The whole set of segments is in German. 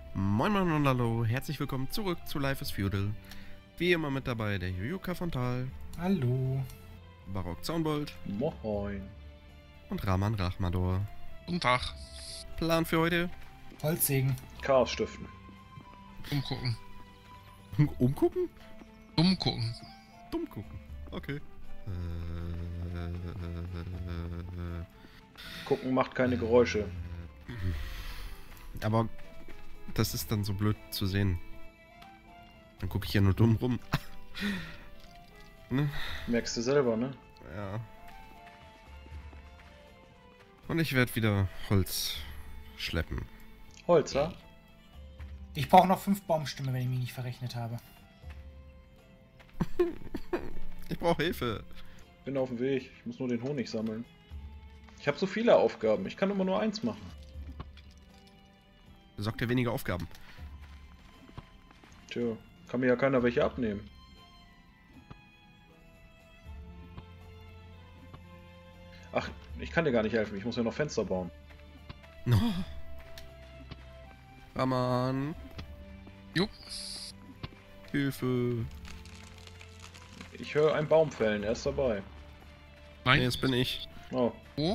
Moin Moin und hallo, herzlich willkommen zurück zu Life is Feudal. Wie immer mit dabei der Jujuka von Tal, Hallo. Barock Zaunbold Moin. und Rahman Rachmador. Guten Tag. Plan für heute? Holzsägen. Chaos stiften. Umgucken. Umgucken? Umgucken. Dumm gucken. Okay. Gucken macht keine Geräusche. Aber das ist dann so blöd zu sehen. Dann gucke ich ja nur dumm rum. Ne? Merkst du selber, ne? Ja. Und ich werde wieder Holz schleppen. Holzer? Ich brauche noch 5 Baumstämme, wenn ich mich nicht verrechnet habe. Ich brauche Hilfe. Bin auf dem Weg. Ich muss nur den Honig sammeln. Ich habe so viele Aufgaben. Ich kann immer nur eins machen. Besorgt dir weniger Aufgaben. Tja, kann mir ja keiner welche abnehmen. Ach, ich kann dir gar nicht helfen. Ich muss ja noch Fenster bauen. No. Rahman. Jo. Hilfe. Ich höre einen Baum fällen. Er ist dabei. Nein. Nee, das bin ich. Oh, Wo?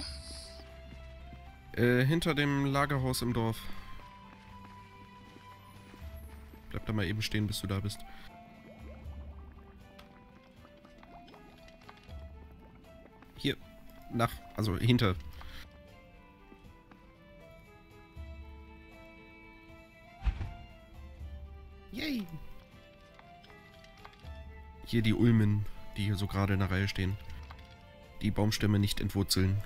Hinter dem Lagerhaus im Dorf. Bleib da mal eben stehen, bis du da bist. Hier. Also hinter. Yay! Hier die Ulmen, die hier so gerade in der Reihe stehen. Die Baumstämme nicht entwurzeln.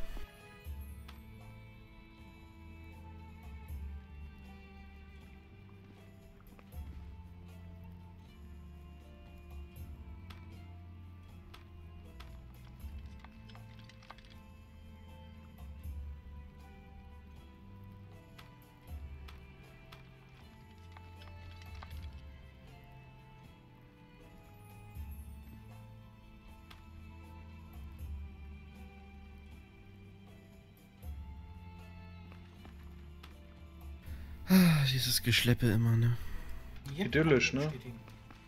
Ah, dieses Geschleppe immer, ne? Yep, Idyllisch, kann ich ne? bestätigen.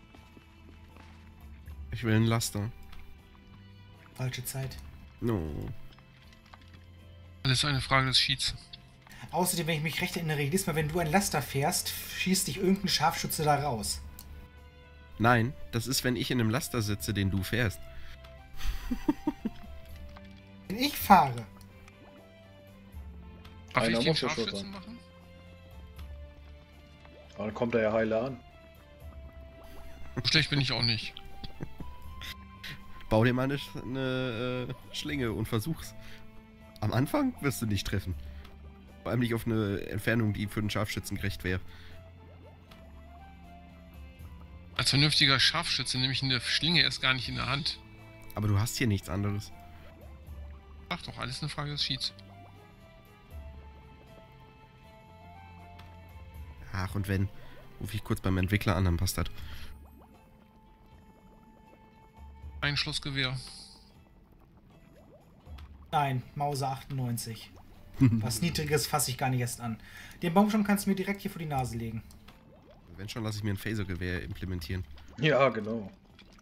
Ich will einen Laster. Falsche Zeit. No. Alles eine Frage des Cheats. Außerdem, wenn ich mich recht erinnere, jedes Mal, wenn du ein Laster fährst, schießt dich irgendein Scharfschütze da raus. Nein, das ist, wenn ich in einem Laster sitze, den du fährst. Wenn ich fahre, Darf Einer ich den muss es schon Scharfschützen sein. machen? Aber dann kommt er ja heile an. So schlecht bin ich auch nicht. Bau dir mal eine Schlinge und versuch's. Am Anfang wirst du nicht treffen. Vor allem nicht auf eine Entfernung, die für einen Scharfschützen gerecht wäre. Als vernünftiger Scharfschütze nehme ich eine Schlinge erst gar nicht in der Hand. Aber du hast hier nichts anderes. Sag doch, alles eine Frage des Cheats. Ach, und wenn, rufe ich kurz beim Entwickler an, dann passt das. Einschlussgewehr. nein, Mauser 98. Was Niedriges fasse ich gar nicht erst an. Den Baumstamm kannst du mir direkt hier vor die Nase legen. Wenn schon, lasse ich mir ein Phasergewehr implementieren. Ja, genau.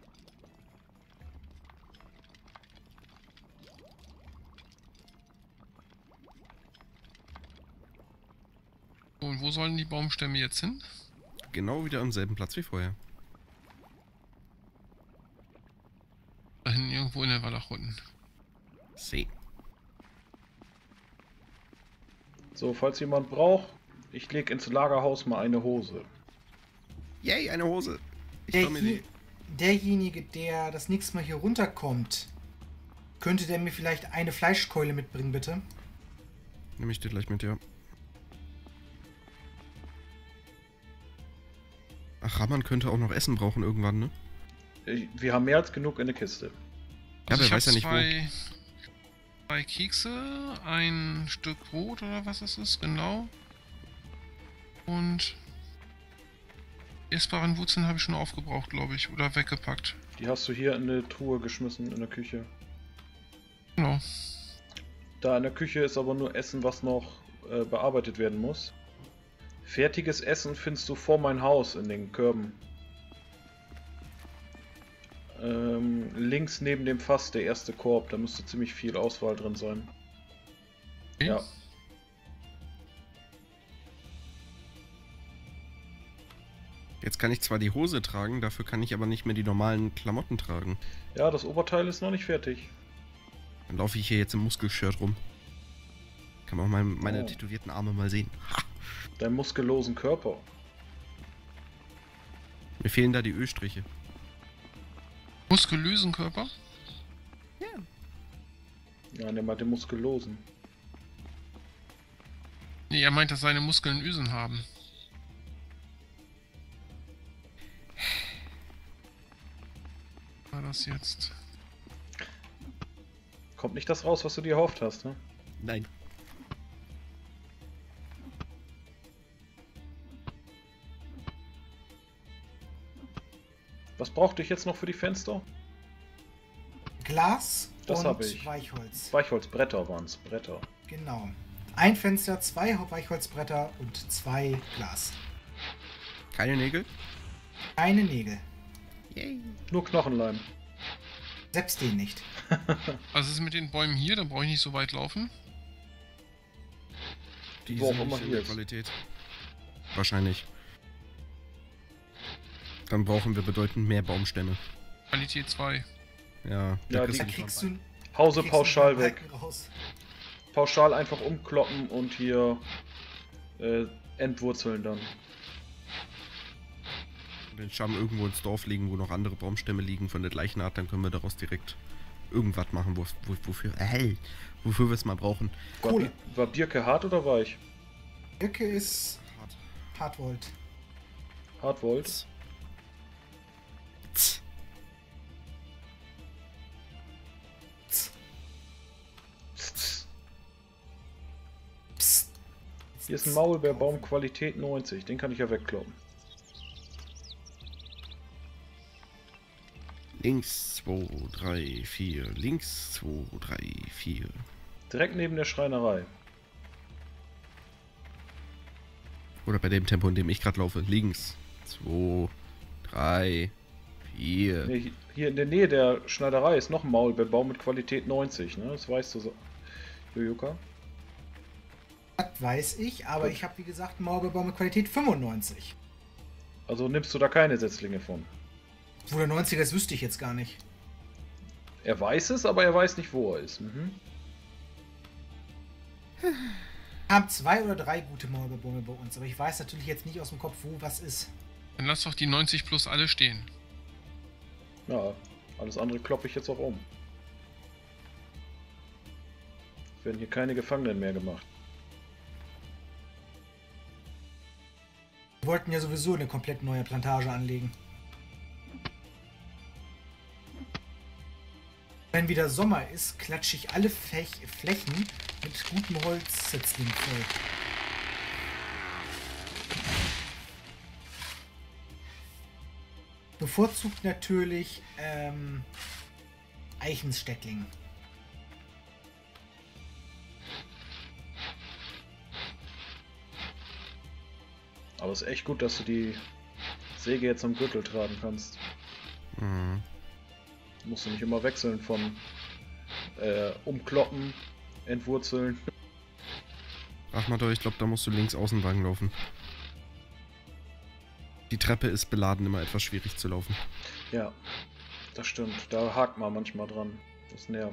Und wo sollen die Baumstämme jetzt hin? Genau wieder am selben Platz wie vorher. Da hinten irgendwo in der Wallach unten. See. So, falls jemand braucht, ich leg ins Lagerhaus mal eine Hose. Yay, eine Hose. Ich Der schau mir die. derjenige, der das nächste Mal hier runterkommt, könnte der mir vielleicht eine Fleischkeule mitbringen, bitte? Nehme ich dir gleich mit, ja. Ach, Rahman könnte auch noch Essen brauchen irgendwann, ne? Wir haben mehr als genug in der Kiste. Ja, wer ich weiß ja hab nicht, zwei Kekse, ein Stück Brot oder was das ist, genau. Und essbaren Wurzeln habe ich schon aufgebraucht, glaube ich, oder weggepackt. Die hast du hier in eine Truhe geschmissen in der Küche. Genau. Da in der Küche ist aber nur Essen, was noch bearbeitet werden muss. Fertiges Essen findest du vor mein Haus in den Körben. Links neben dem Fass, der erste Korb, da müsste ziemlich viel Auswahl drin sein. Okay. Ja. Jetzt kann ich zwar die Hose tragen, dafür kann ich aber nicht mehr die normalen Klamotten tragen. Ja, das Oberteil ist noch nicht fertig. Dann laufe ich hier jetzt im Muskelshirt rum. Kann man auch meine Oh. tätowierten Arme mal sehen. Ha! Deinen muskulösen Körper. Mir fehlen da die Ölstriche. Muskulösen Körper? Ja, der meint den muskulösen. Nee, er meint, dass seine Muskeln Ösen haben. War das jetzt? Kommt nicht das raus, was du dir erhofft hast, ne? Nein. Was brauchte ich jetzt noch für die Fenster? Glas Das und hab ich. Weichholz. Weichholzbretter waren es. Bretter. Genau. Ein Fenster, 2 Weichholzbretter und 2 Glas. Keine Nägel? Keine Nägel. Yay. Nur Knochenleim. Selbst den nicht. Was ist mit den Bäumen hier? Da brauche ich nicht so weit laufen. Die Wo auch sind immer nicht in hier der ist. Qualität. Wahrscheinlich. Dann brauchen wir bedeutend mehr Baumstämme. Qualität 2. Ja, Ja, kriegst Da du kriegst du, Hause kriegst du pauschal einen weg. Balken raus. Pauschal einfach umkloppen und hier entwurzeln dann. den Stamm irgendwo ins Dorf legen, wo noch andere Baumstämme liegen von der gleichen Art, dann können wir daraus direkt irgendwas machen, wofür wir es mal brauchen. Kohle. War Birke hart oder weich? Birke ist Hartwold. Hartwold? Tz. Psst. Hier ist ein Maulbeerbaum, Qualität 90. Den kann ich ja wegkloppen. Links 2, 3, 4, links 2, 3, 4. Direkt neben der Schreinerei. Oder bei dem Tempo, in dem ich gerade laufe. Links 2, 3, 4. Nee, hier in der Nähe der Schneiderei ist noch ein Maulbeerbaum mit Qualität 90. Ne? Das weißt du so. Jojoka. Das weiß ich, aber Gut. ich habe wie gesagt einen Maulbeerbaum mit Qualität 95. Also nimmst du da keine Setzlinge von. Wo der 90er ist, wüsste ich jetzt gar nicht. Er weiß es, aber er weiß nicht, wo er ist. Mhm. Wir haben 2 oder 3 gute Maulbeerbäume bei uns, aber ich weiß natürlich jetzt nicht aus dem Kopf, wo was ist. Dann lass doch die 90 plus alle stehen. Ja, alles andere kloppe ich jetzt auch um. Es werden hier keine Gefangenen mehr gemacht. Wir wollten ja sowieso eine komplett neue Plantage anlegen. Wenn wieder Sommer ist, klatsche ich alle Flächen mit gutem Holzsetzling voll. Bevorzugt natürlich Eichenssteckling. Aber es ist echt gut, dass du die Säge jetzt am Gürtel tragen kannst. Mhm. Musst du nicht immer wechseln von umkloppen, entwurzeln. Ach mal doch, ich glaube, da musst du links außen lang laufen. Die Treppe ist beladen immer etwas schwierig zu laufen. Ja, das stimmt. Da hakt man manchmal dran. Das nervt.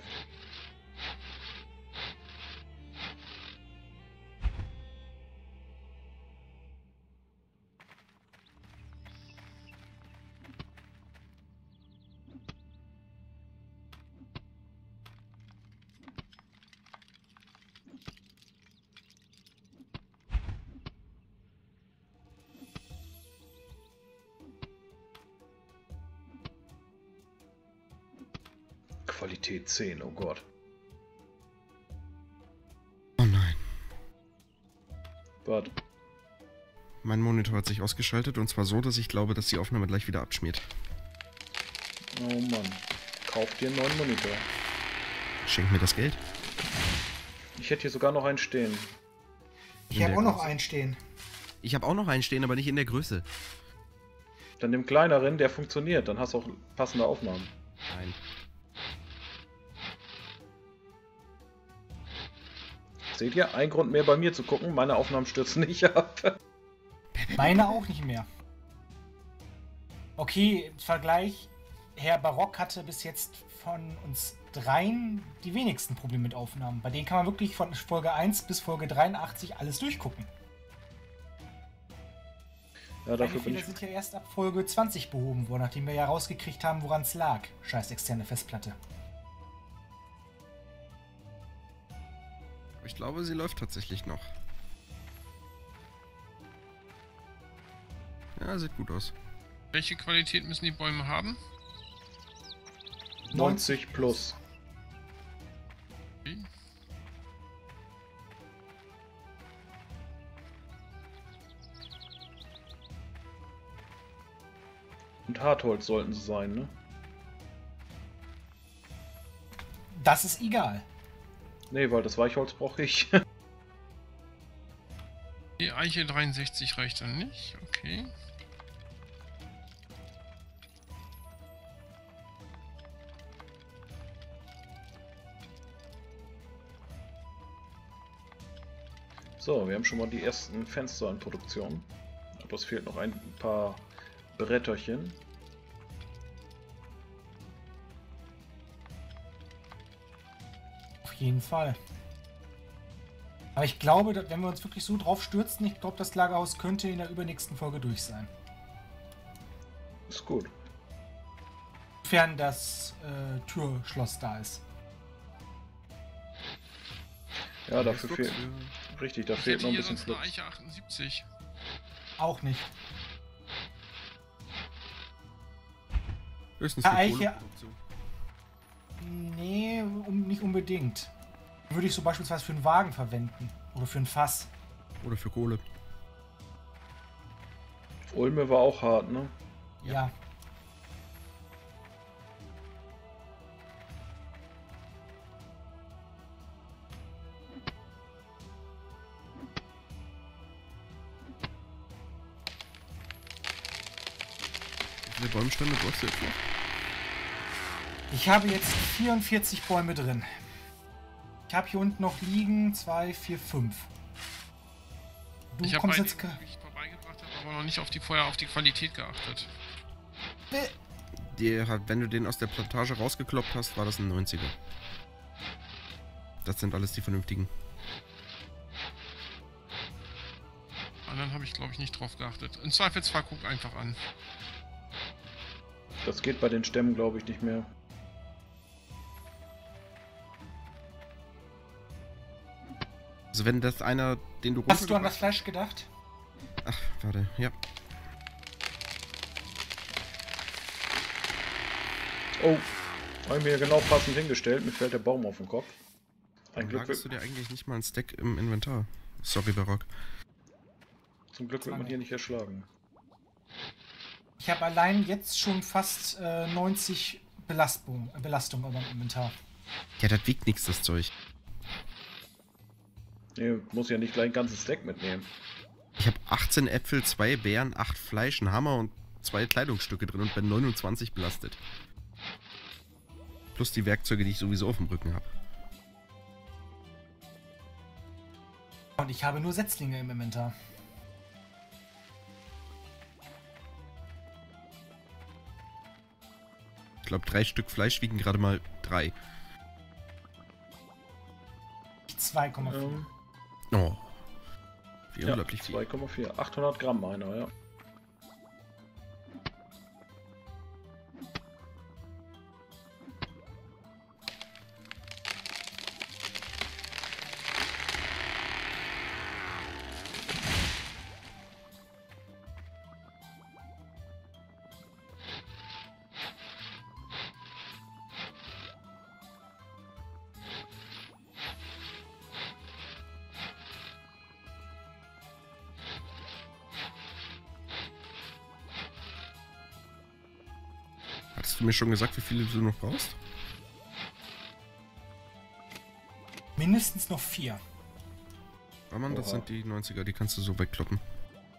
Qualität 10, oh Gott. Oh nein. Warte. Mein Monitor hat sich ausgeschaltet und zwar so, dass ich glaube, dass die Aufnahme gleich wieder abschmiert. Oh Mann. Kauf dir einen neuen Monitor. Schenk mir das Geld. Ich hätte hier sogar noch einen stehen. Ich In habe der auch noch Größe. einen stehen. Ich habe auch noch einen stehen, aber nicht in der Größe. Dann dem kleineren, der funktioniert. Dann hast du auch passende Aufnahmen. Nein. Seht ihr? Ein Grund mehr bei mir zu gucken. Meine Aufnahmen stürzen nicht ab. Meine auch nicht mehr. Okay, im Vergleich, Herr Barock hatte bis jetzt von uns dreien die wenigsten Probleme mit Aufnahmen. Bei denen kann man wirklich von Folge 1 bis Folge 83 alles durchgucken. Ja, Meine dafür bin Fehler ich. sind ja erst ab Folge 20 behoben worden, nachdem wir ja rausgekriegt haben, woran es lag. Scheiß externe Festplatte. Ich glaube, sie läuft tatsächlich noch. Ja, sieht gut aus. Welche Qualität müssen die Bäume haben? 90 plus. Okay. Und Hartholz sollten sie sein, ne? Das ist egal. Nee, weil das Weichholz brauche ich. Die Eiche 63 reicht dann nicht. Okay. So, wir haben schon mal die ersten Fenster in Produktion. Aber es fehlt noch ein paar Bretterchen. Auf jeden Fall. Aber ich glaube, wenn wir uns wirklich so drauf stürzen, ich glaube, das Lagerhaus könnte in der übernächsten Folge durch sein. Ist gut. Sofern das Türschloss da ist. Ja, dafür fehlt. Richtig, da Ich fehlt hätte noch ein hier bisschen sonst eine Flux. Eiche 78. Auch nicht. Höchstens Ja, für Eiche- Kohleproduktion. Nee, nicht unbedingt. Würde ich so beispielsweise für einen Wagen verwenden. Oder für ein Fass. Oder für Kohle. Ulme war auch hart, ne? Ja. Wie viele Bäumstämme brauchst du jetzt noch? Ich habe jetzt 44 Bäume drin. Ich habe hier unten noch liegen 2, 4, 5. Du Ich habe kommst einen, jetzt... den ich vorbeigebracht habe, aber noch nicht auf die Qualität geachtet. Wenn du den aus der Plantage rausgekloppt hast, war das ein 90er. Das sind alles die vernünftigen. Anderen habe ich, glaube ich, nicht drauf geachtet. Im Zweifelsfall guck einfach an. Das geht bei den Stämmen, glaube ich, nicht mehr. Also wenn das einer, den du Hast du an das runtergebracht- Fleisch gedacht? Ach, warte, ja. Oh, habe ich mir genau passend hingestellt. Mir fällt der Baum auf den Kopf. Ein Warum Glück lagerst du wird, dir eigentlich nicht mal ein Stack im Inventar? Sorry, Barock. zum Glück wird man hier nicht erschlagen. Ich habe allein jetzt schon fast 90 Belastung im Inventar. Ja, das wiegt nichts, das Zeug. Nee, muss ja nicht gleich ein ganzes Stack mitnehmen. Ich habe 18 Äpfel, 2 Beeren, 8 Fleisch, einen Hammer und 2 Kleidungsstücke drin und bin 29 belastet. Plus die Werkzeuge, die ich sowieso auf dem Rücken habe. Und ich habe nur Setzlinge im Inventar. Ich glaube, 3 Stück Fleisch wiegen gerade mal 3. 2,4. Oh. Wie Ja, unglaublich viel. 2,4. 800 Gramm einer, ja. Hattest du mir schon gesagt, wie viele du noch brauchst? Mindestens noch 4. Mann, das Oha. sind die 90er, die kannst du so wegkloppen.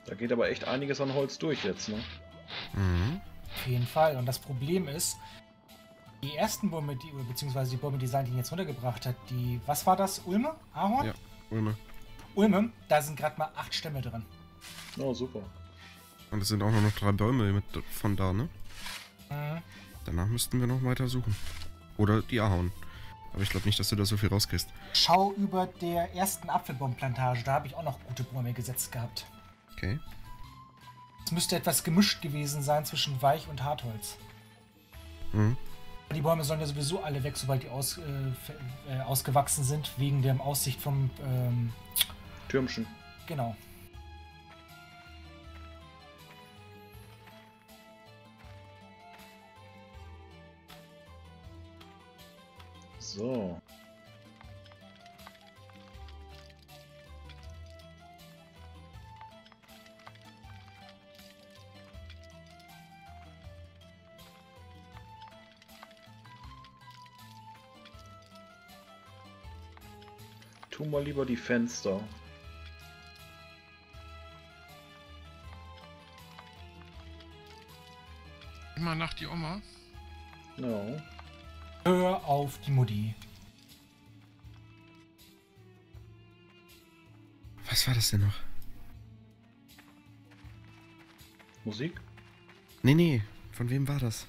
Da geht aber echt einiges an Holz durch jetzt, ne? Mhm. Auf jeden Fall. Und das Problem ist, die ersten Bäume, beziehungsweise die Bäume, die Sandin jetzt runtergebracht hat, die, was war das? Ulme? Ahorn? Ja, Ulme. Ulme, da sind gerade mal 8 Stämme drin. Oh, super. Und es sind auch nur noch 3 Bäume von da, ne? Mhm. Danach müssten wir noch weiter suchen. Oder die Ahorn. Aber ich glaube nicht, dass du da so viel rauskriegst. Schau über der ersten Apfelbaumplantage, da habe ich auch noch gute Bäume gesetzt gehabt. Okay. Es müsste etwas gemischt gewesen sein zwischen Weich- und Hartholz. Mhm. Die Bäume sollen ja sowieso alle weg, sobald die ausgewachsen sind, wegen der Aussicht vom... Türmchen. genau. So. Tu mal lieber die Fenster. Immer nach die Oma. No. Hör auf die Mutti. Was war das denn noch? Musik? Nee, von wem war das?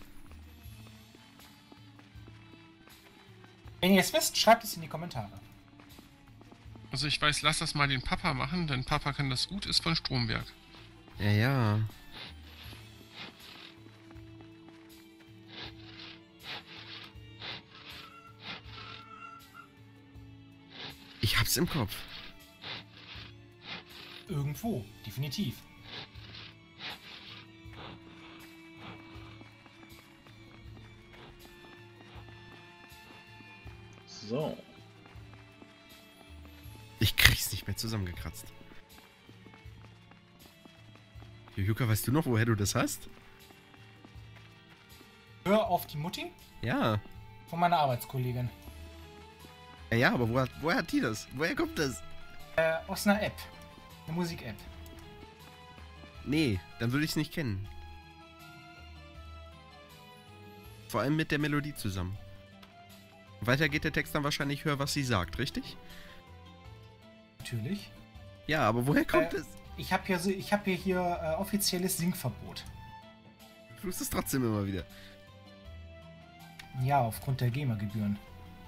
Wenn ihr es wisst, schreibt es in die Kommentare. Also ich weiß, lass das mal den Papa machen, denn Papa kann das gut, ist von Stromberg. Ja. Ich hab's im Kopf. Irgendwo, definitiv. So. Ich krieg's nicht mehr zusammengekratzt. Jujuka, weißt du noch, woher du das hast? Hör auf die Mutti Ja. von meiner Arbeitskollegin. Ja, aber woher hat die das? Woher kommt das? Aus einer App. Eine Musik-App. Nee, dann würde ich's nicht kennen. Vor allem mit der Melodie zusammen. Weiter geht der Text dann wahrscheinlich, hör, was sie sagt, richtig? Natürlich. Ja, aber woher kommt es? Ich habe hier offizielles Singverbot. Du tust es trotzdem immer wieder. Ja, aufgrund der GEMA-Gebühren,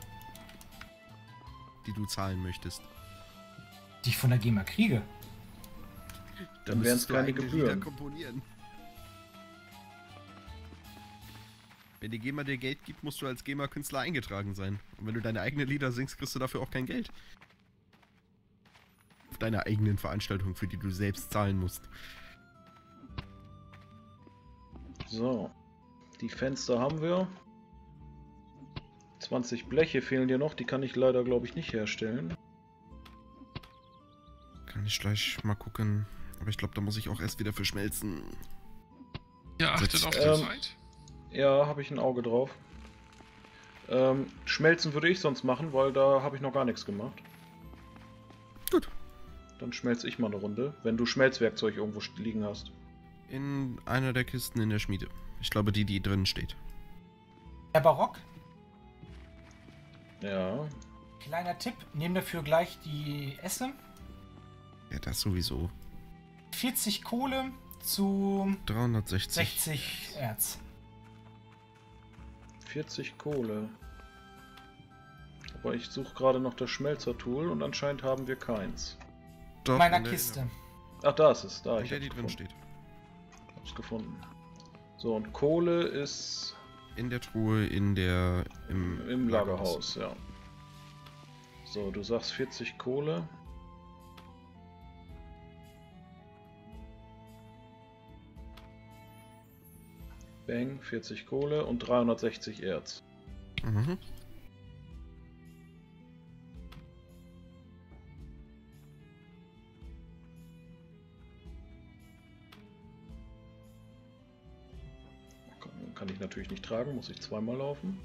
Die du zahlen möchtest. die ich von der GEMA kriege. Dann wären es müsstest du keine eigene Gebühren. Lieder komponieren. Wenn die GEMA dir Geld gibt, musst du als GEMA-Künstler eingetragen sein. Und wenn du deine eigenen Lieder singst, kriegst du dafür auch kein Geld. Auf deiner eigenen Veranstaltung, für die du selbst zahlen musst. So. Die Fenster haben wir. 20 Bleche fehlen dir noch. Die kann ich leider, glaube ich, nicht herstellen. Kann ich gleich mal gucken. Aber ich glaube, da muss ich auch erst wieder für schmelzen. Ihr achtet Setz- auf die Zeit. Ja, habe ich ein Auge drauf. Schmelzen würde ich sonst machen, weil da habe ich noch gar nichts gemacht. Gut. Dann schmelze ich mal eine Runde, wenn du Schmelzwerkzeug irgendwo liegen hast. In einer der Kisten in der Schmiede. Ich glaube, die drin steht. Herr Barock, Ja. kleiner Tipp, nehm dafür gleich die Esse. Ja, das sowieso. 40 Kohle zu 360. 60 Erz. 40 Kohle. Aber ich suche gerade noch das Schmelzer-Tool und anscheinend haben wir keins. Doch, In meiner in der- Kiste. Ach, da ist es. Da, In ich der hab's die drin gefunden. steht. Hab's gefunden. So, und Kohle ist In der Truhe, im Lagerhaus, ja. So, du sagst 40 Kohle. Bang, 40 Kohle und 360 Erz. Mhm. Kann ich natürlich nicht tragen, muss ich zweimal laufen.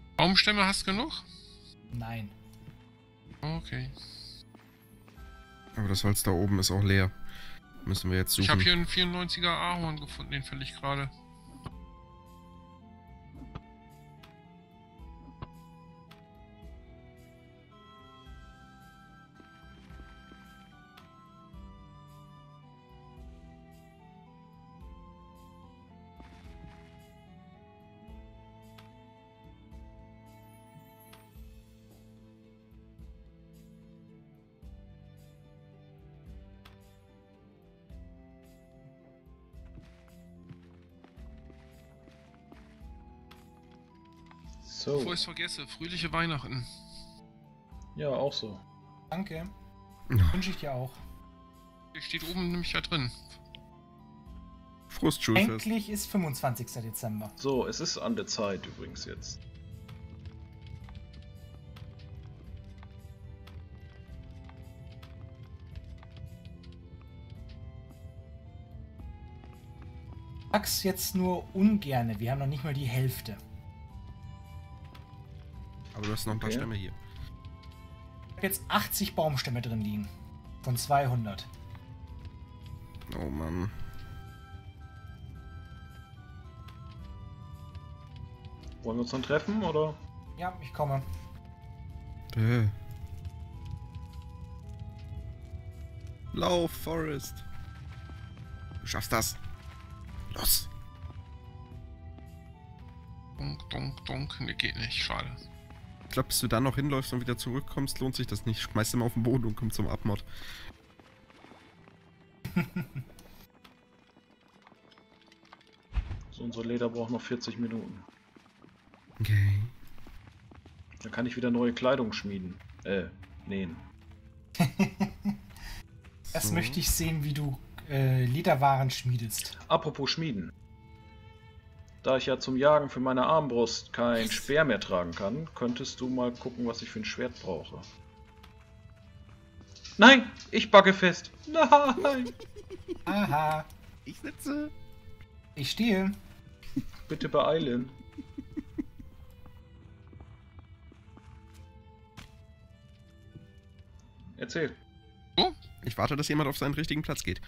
Baumstämme hast du genug? Nein. Okay. Aber das Holz da oben ist auch leer. Müssen wir jetzt suchen. Ich habe hier einen 94er Ahorn gefunden, den fäll ich gerade. So. Bevor ich es vergesse, fröhliche Weihnachten. Ja, auch so. Danke. Ja. Wünsche ich dir auch. Hier steht oben nämlich ja drin. Frohes Schulfest. Endlich ist 25. Dezember. So, es ist an der Zeit übrigens jetzt. Sag's jetzt nur ungerne. Wir haben noch nicht mal die Hälfte. Aber du hast noch ein paar Okay. Stämme hier. Ich habe jetzt 80 Baumstämme drin liegen. Von 200. Oh Mann. Wollen wir uns dann treffen, oder? Ja, ich komme. Lauf, Forrest. Du schaffst das. Los. Donk, donk, donk. Ne, geht nicht. Schade. Ich glaube, bis du dann noch hinläufst und wieder zurückkommst, lohnt sich das nicht. Schmeiß ihn mal auf den Boden und komm zum Abmod. So, unser Leder braucht noch 40 Minuten. Okay. Dann kann ich wieder neue Kleidung schmieden. Nähen. Erst So. möchte ich sehen, wie du Lederwaren schmiedest. Apropos Schmieden. Da ich ja zum Jagen für meine Armbrust kein Speer mehr tragen kann, könntest du mal gucken, was ich für ein Schwert brauche. Nein, ich backe fest. Nein. Aha, Ich sitze. ich stehe. Bitte beeilen. Erzähl. Ich warte, dass jemand auf seinen richtigen Platz geht.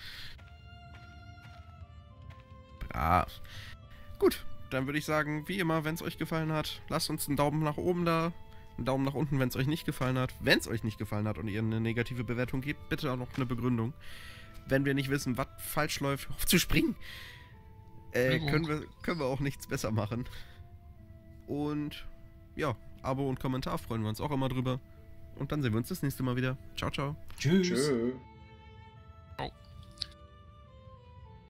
Brav. Gut, dann würde ich sagen, wie immer, wenn es euch gefallen hat, lasst uns einen Daumen nach oben da, einen Daumen nach unten, wenn es euch nicht gefallen hat. Wenn es euch nicht gefallen hat und ihr eine negative Bewertung gebt, bitte auch noch eine Begründung. Wenn wir nicht wissen, was falsch läuft, auf zu springen, können wir auch nichts besser machen. Und ja, Abo und Kommentar freuen wir uns auch immer drüber. Und dann sehen wir uns das nächste Mal wieder. Ciao, ciao. Tschüss. Tschö.